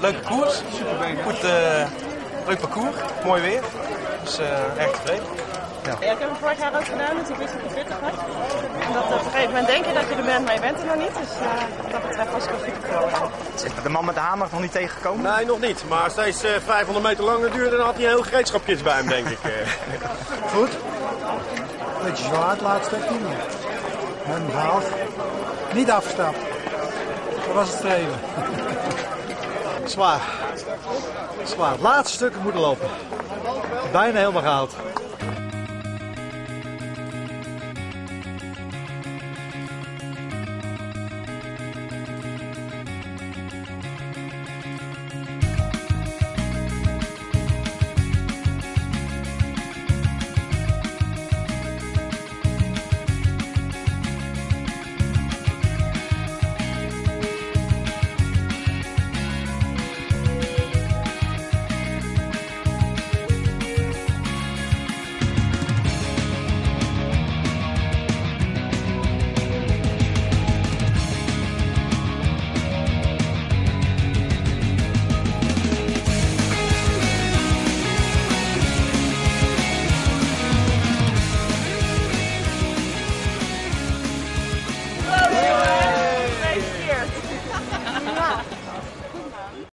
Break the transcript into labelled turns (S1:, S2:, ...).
S1: leuke koers. Goed, leuk parcours. Mooi weer. Dus erg tevreden.
S2: Ja, ik heb hem vorig jaar ook gedaan, dus ik wist dat hij pittig was. En dat op een gegeven moment denk je dat je er bent, maar je bent er nog niet. Dus wat dat betreft was ik wel fit voor.
S3: Is de man met de hamer nog niet tegengekomen?
S4: Nee, nog niet. Maar steeds 500 meter langer duurde, dan had hij een heel gereedschapkits bij hem, denk ik.
S5: Goed. Beetje zwaar het laatste stukje. We hebben hem gehaald. Niet afgestapt. Dat was het streven.
S6: Zwaar. Zwaar. Het laatste stuk moeten lopen. Bijna helemaal gehaald.